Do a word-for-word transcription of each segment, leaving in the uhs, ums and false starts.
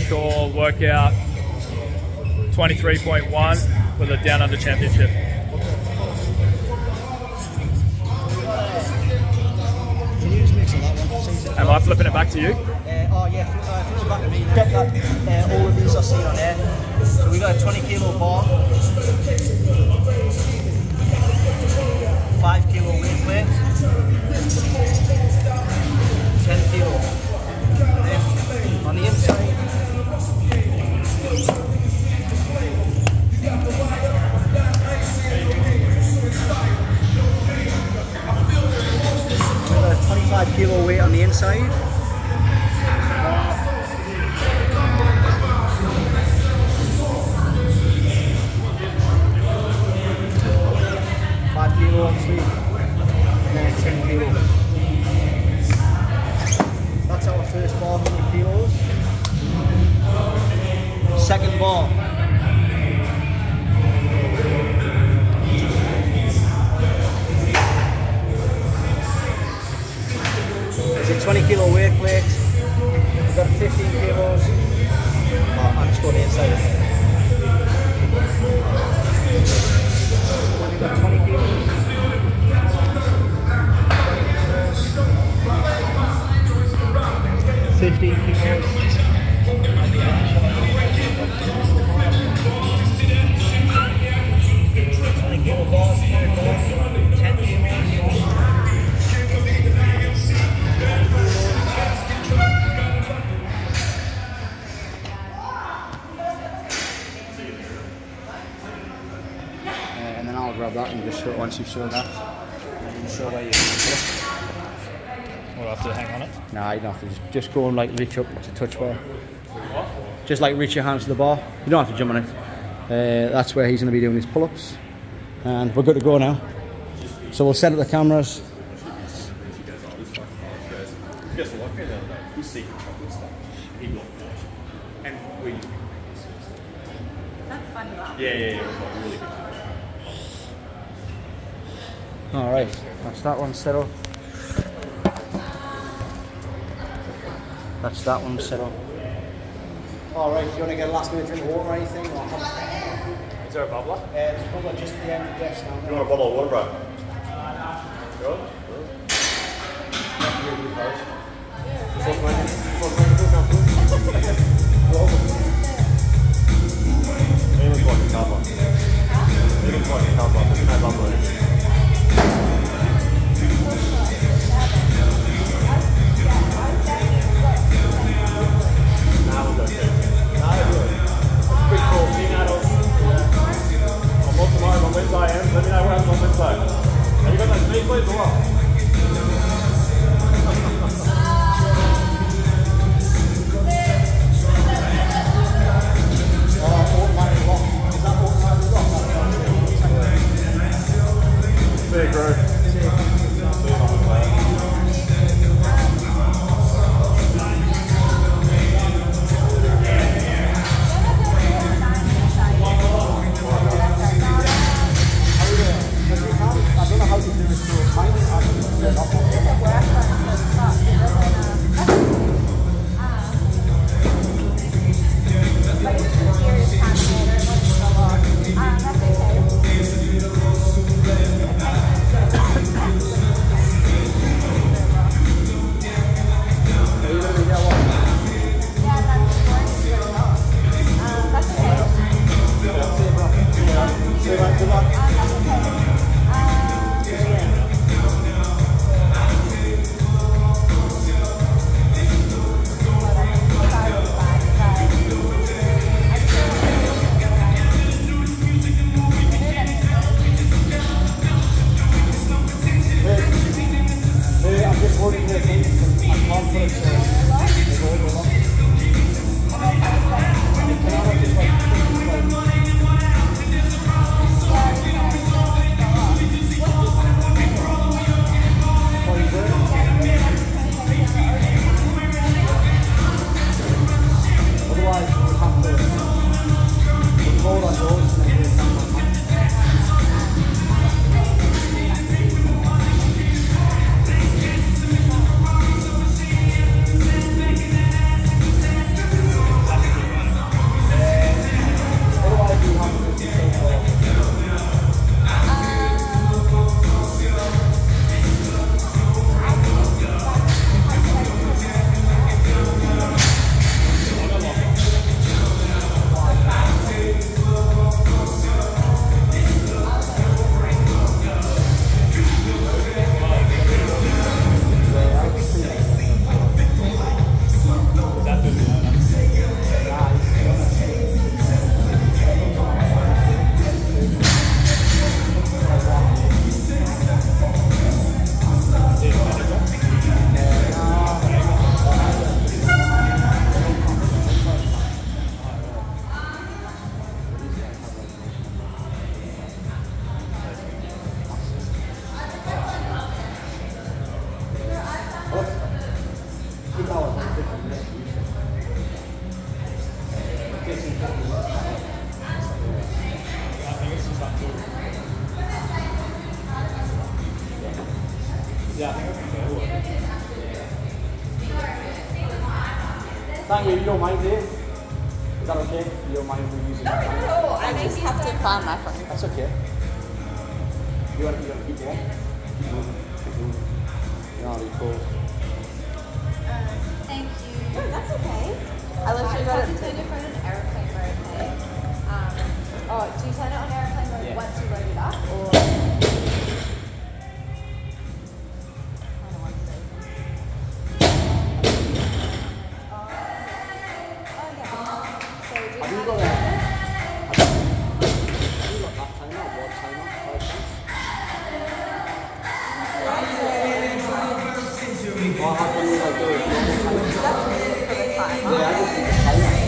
Shore workout twenty-three point one for the Down Under Championship. Can you just mix on that one? Am I flipping it back to you? Uh, oh yeah, flip, uh, flip it back to me. Get that, uh, all of these are seen on there. So we got a twenty kilo bar, five kilo weight plate, ten kilo. Then on the inside, we got a twenty-five kilo weight on the inside. five kilo obviously, and then ten kilo. That's our first bar, one hundred kilos. Second bar. It's a twenty kilo weight plate. We've got fifteen kilos. Oh, I'm just going inside. We've got twenty kilos. fifteen kilos. twenty kilo bars, ten kilos. And then I'll grab that and just show it once you've shown that. And you show where you We'll have to hang on it. Nah, you don't have to. Just, just go and like reach up to touch bar. What? Just like reach your hands to the bar. You don't have to jump on it. Uh, that's where he's going to be doing his pull-ups. And we're good to go now. So we'll set up the cameras. Guess what? I found the other day. We see chocolate stuff. He got that. And we. That's funny. Yeah, yeah, yeah. It was like really good. Alright, that's that one set up. That's that one set up. Alright, do you want to get a last minute drink of water or anything? Or Is there a bubbler? Uh, there's a bubbler just at the end of the desk now. You want a bottle of water, bro? Sure. It looks like a cover. It looks like a cover. There's no bubble in it. Now we'll go check. No, really. That's pretty cool. Seeing adults. I'm not tomorrow on Wednesday. I am. Let me know what happens on Wednesday. Have you got those meat plates or what? Thank you, you don't mind, do you? Is that okay? You don't mind if we're using No, that? not at all. I just have to find my phone. That's okay. You want, you want to keep warm? Keep moving. Keep moving. You're already cold. Um, thank you. No, that's okay. I literally got Have it. to turn your phone on airplane mode, okay? Um, oh, do you turn it on airplane mode Yeah. once you load it up, or? Have you got that? Have you got that timer or what timer? Five cents? Or have you like the normal timer? That's me for the time. Yeah, I just need the timer.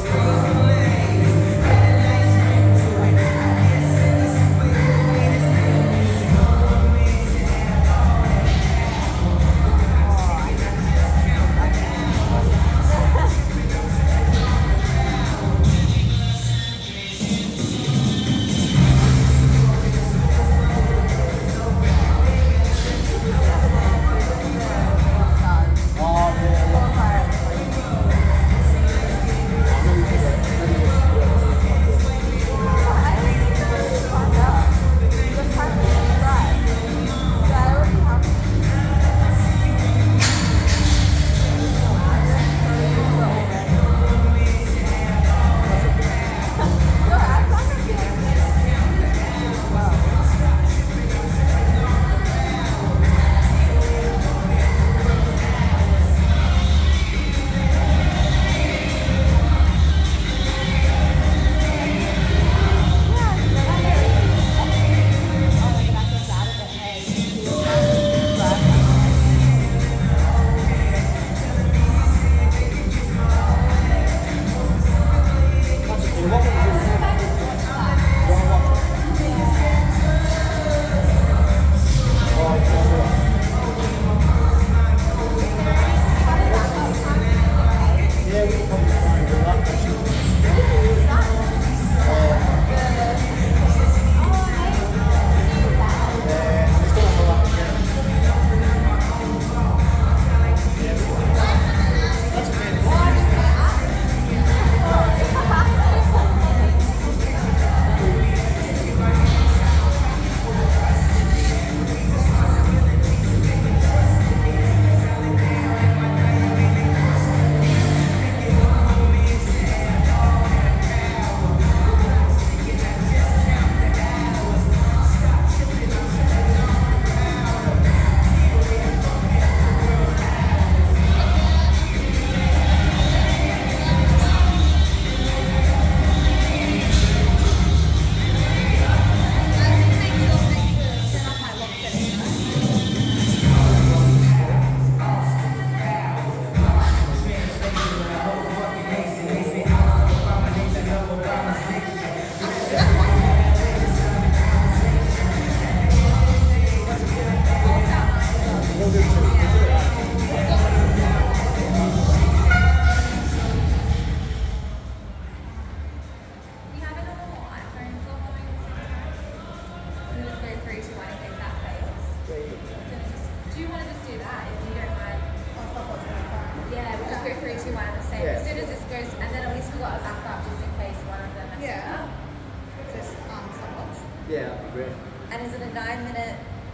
Yeah, that'd be great. And is it a nine minute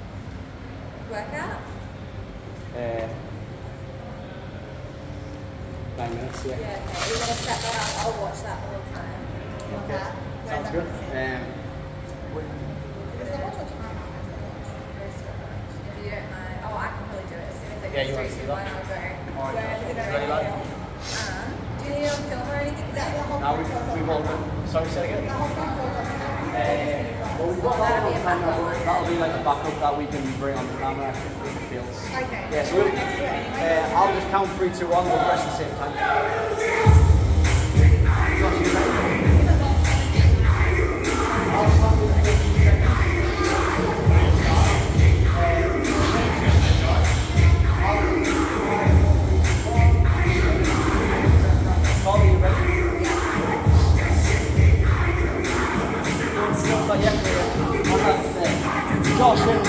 workout? Uh, nine minutes, yeah. Yeah, okay. You're going to set that up. I'll watch that all the time. Okay. That. Sounds good. Um, If you don't mind. Oh, I can probably do it as soon as it Yeah, gets you want three, to two, do one, that? I'll go. Alright, Where is it going ready, to lad? Um, do you need it on film or anything? Is that the whole now we've, we've all done. Sorry, say again? Uh, well, we've got that on camera, but that'll be like a backup that we can bring on the camera if it feels. Okay. Yeah, so we'll, uh, I'll just count three, two, one, we'll press the same time. Josh,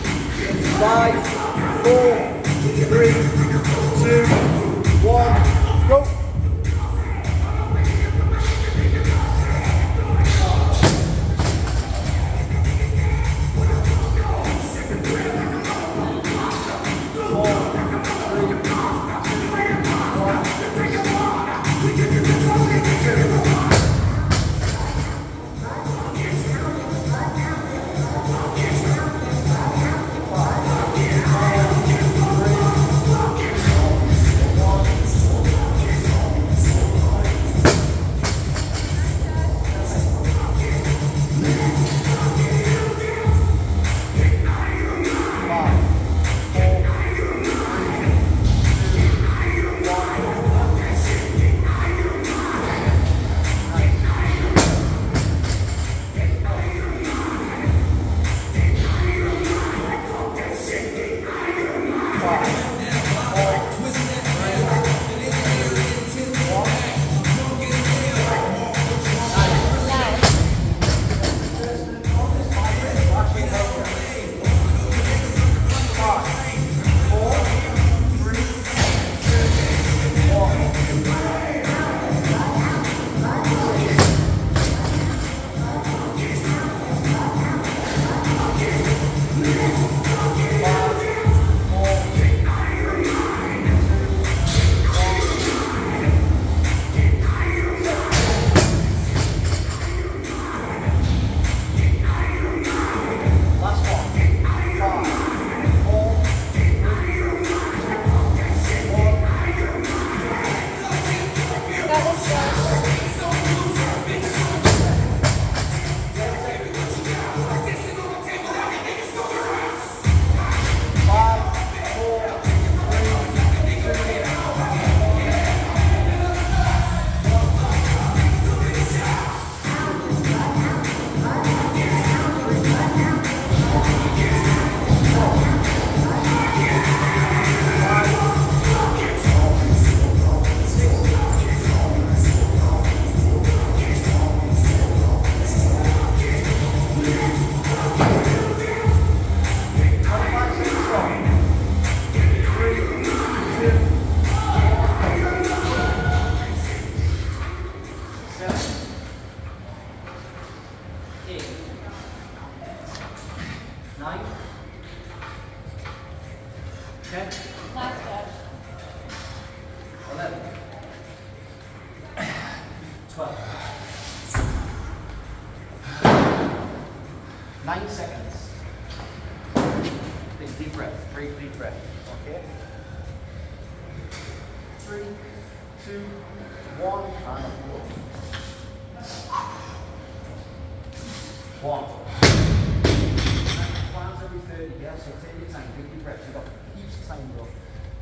five, four, three, two, one. eight, nine, ten, Nice, Josh. eleven, twelve. Nine seconds. Big deep breath, breathe deep breath. Okay. Three, two, one, and four. One. Plans every thirty, yeah? So take your time, big deep breath. You've got heaps of time, bro.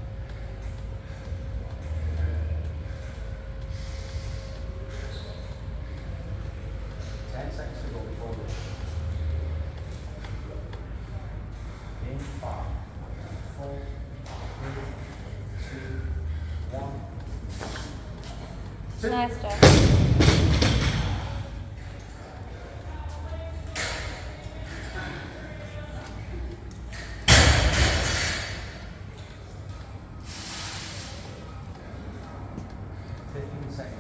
Ten seconds to go before this. In five, four, three, two, one. Two. Nice, Josh. Fifteen seconds.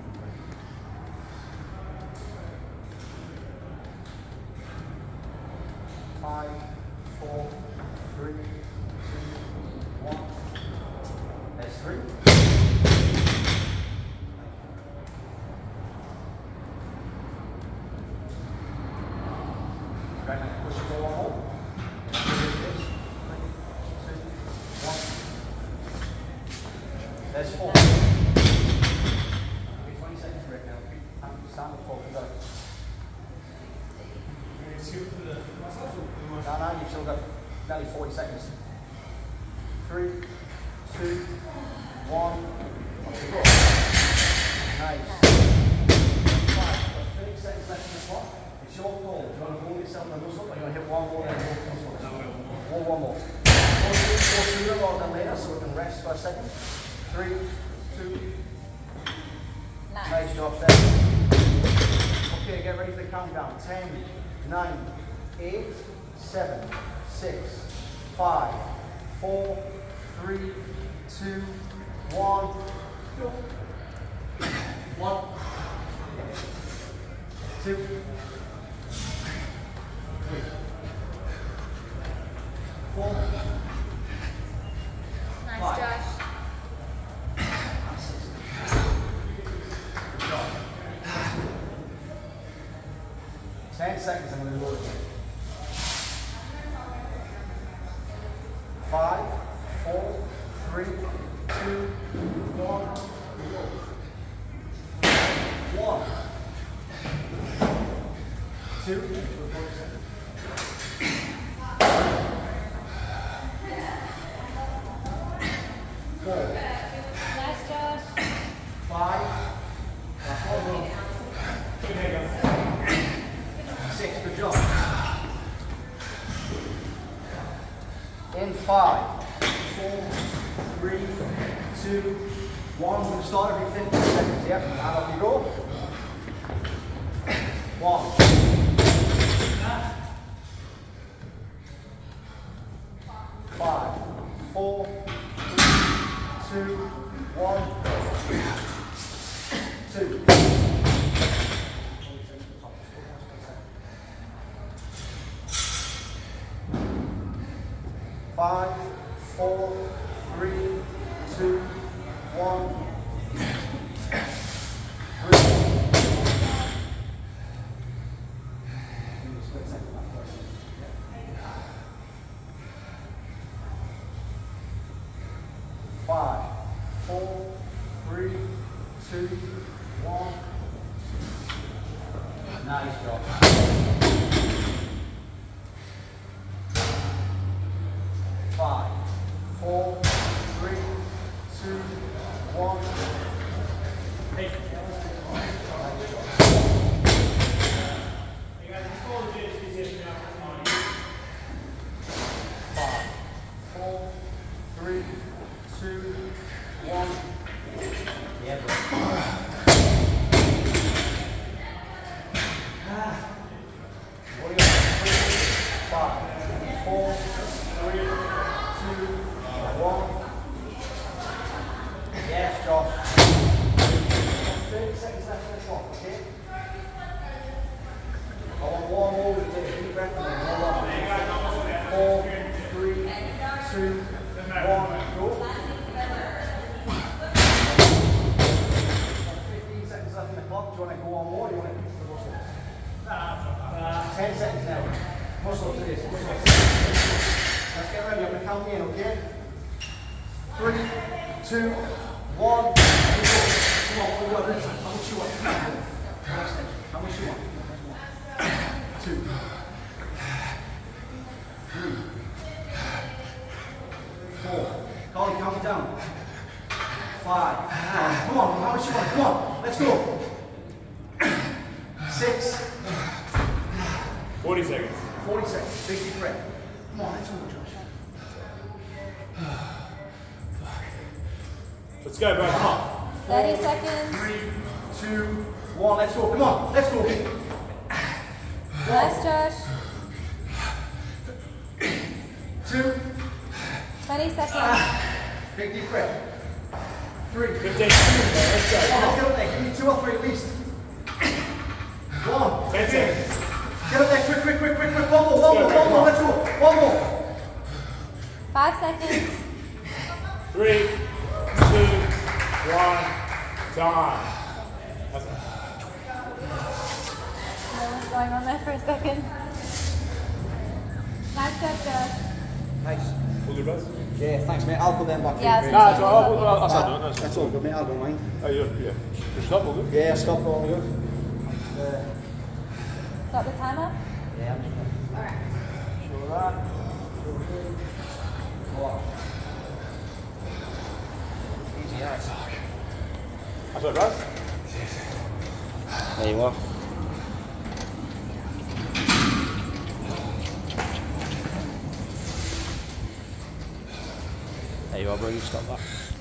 Five, four, three, two, one. There's three. Right now, push it for one more. Three, two, one. There's four. Okay, twenty seconds break now. Time to stand up, talk about it. No, no, you've still got nearly forty seconds. Three, two, one. Off you go. Nice. Five. Got thirty seconds left in the clock. It's your call. Do you want to hold yourself in the muscle, or do you want to hit one more and both muscles? One, one more. Go sooner rather than later, so we can rest for a second. Three, two. Nice. Nice job there. Okay, get ready for the countdown. Ten, nine, eight, seven, six, five, four, three, two, one. Go. One, two, three, four, Nice, five. Josh. Ten seconds, I'm going to load it. Five, four, three, two, one, go. One, two, four, Nice, Josh. five, last one more. Six, good job. In five, four, three, two, one. We're going to start every fifteen seconds, yeah? And off you go. One. Five, four, three, two, one. Two. Five, four, three, two, one. Five, four, three, two, one. Nice job. Five, four, three, two, one. Hey. Five, four, three, two, one. Yeah, bro. What do you want? Five, four, three, two, one. Yes, Josh. thirty seconds left on the clock, okay? I want breath. Hold on. Four, three, two, one, go. fifteen seconds left in the clock. Do you want to go on more? Or do you want to push the muscles? Uh, ten seconds now. Muscle to this. Muscle to this. Let's get ready. I'm going to count me in, okay? Three, two, one, go. Come on, we got this. How much you want? How much you want? Two, three, four. Colin, count me down. Five. Come on, how much you want? Come on, let's go. Six. forty seconds. forty seconds. Big deep breath. Come on, let's go, Josh. Let's go, bro. Come on. thirty seconds. Three, two, one. Let's go. Come on, let's go. Nice, Josh. Two. twenty seconds. Ah, big deep breath. Three. fifteen seconds, bro. Let's go. Come on, let's get up there. Give me two or three at least. One. ten seconds. Get up there, quick, quick, quick, quick, quick. One more, one more, one more. Let's go. One more. Five seconds. Three, two, one, time. That's it. What was going on there for a second? Nice job, Josh. Nice. All good, bros? Yeah, thanks, mate. I'll put them back. Yeah, for you. it's- No, it's all right. I'll, I'll, I'll start doing it. That's That's all good, mate. I don't mind. Oh, yeah, yeah. Just stop, all good? Yeah, stop all good. Uh, Got the timer? yeah, I'm just going to show that. Four. Easy as. That's right, bros? There you are. There you are, bro. You stop that.